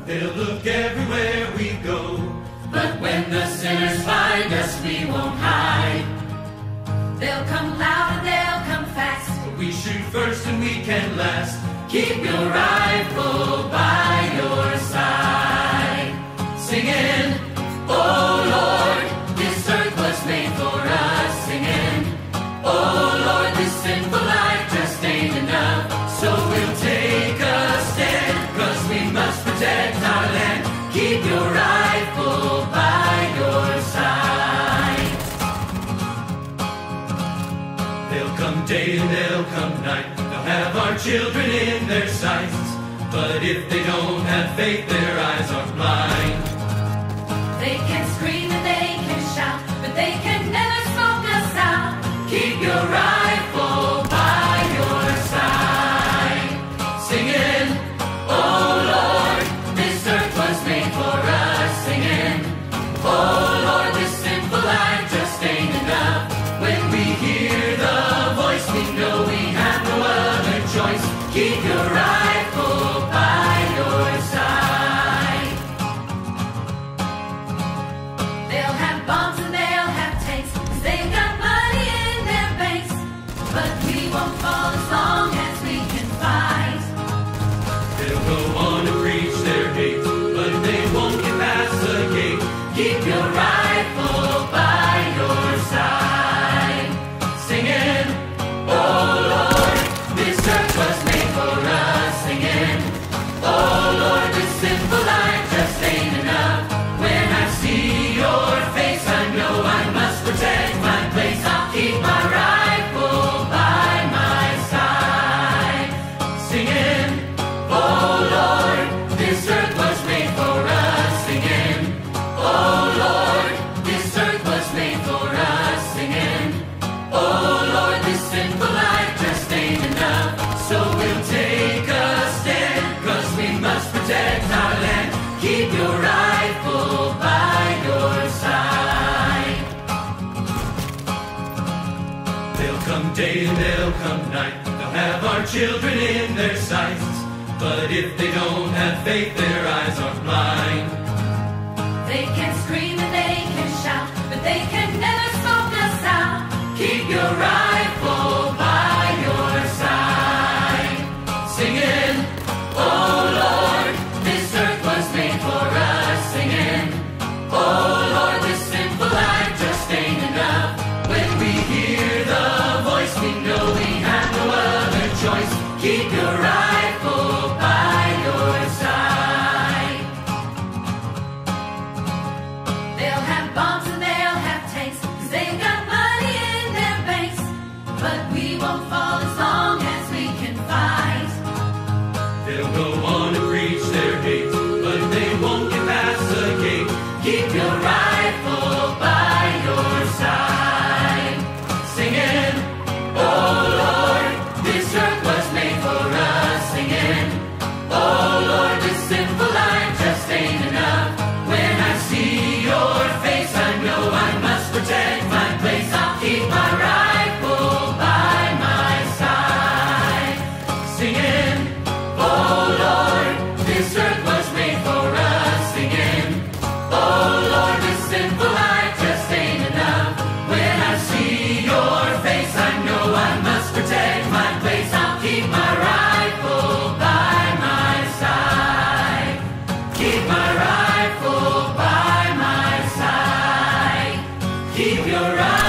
They'll look everywhere we go, but when the sinners find us, we won't hide. They'll come loud and they'll come fast, but we shoot first and we can last. Keep your rifle by your side, singing, oh Lord, this earth was made for us. Singing, oh Lord, this sinful life just ain't enough. So we'll take a stand, 'cause we must protect our land. Keep your rifle by your side. They'll come day and they'll come night, they'll have our children in their sights. But if they don't have faith, their eyes are blind. They can scream and they can shout, but they can never smoke us out. Keep your rifle by your side, singing, oh Lord, this earth was made for us. Singing, oh Lord, this sinful life just ain't enough. When we hear the voice, we know we have no other choice. Keep your rifle by your side. They'll have bombs and they'll have tanks, 'cause they've got money in their banks. But we won't fall as long as we can fight. They'll go on to preach their hate, but they won't get past the gate. Keep your rifle by your side, singing, oh Lord, this earth was made for us. Singing, oh Lord, this sinful life just ain't enough. When I see your face, I know I must protect my place. I'll keep my rifle by my side, singing, oh Lord, this earth was made for us. Singing, oh Lord, this earth was made for us. Singing, oh Lord, this sinful life just ain't enough. So we'll take a stand, 'cause we must protect our land. Keep your rifle by your side. They'll come day and they'll come night, they'll have our children in their sights. But if they don't have faith, their eyes are blind. They can scream and they can shout, but they can never smoke us out. Keep your rifle by your side, singing, oh Lord, this earth was made for us. Singing, oh Lord, this sinful life just ain't enough. When we hear the voice, we know we have no other choice. Keep your rifle by your side. They'll have bombs and they'll have tanks, 'cause they've got money in their banks. But we won't fall as long as we can fight. They'll go on to preach their hate, but they won't get past the gate. Keep your rifle by your side, singing, oh Lord, this earth was made for us. Singing, oh Lord, this sinful life just ain't enough. When I see your face, I know I must protect my place. I'll keep my rifle by my side, singing, oh Lord, this earth was made for us. Singing, oh Lord, this sinful life just ain't enough. When I see your face, I know I must protect my place. I'll keep my rifle by my side. Keep my rifle by my side. Keep your rifle.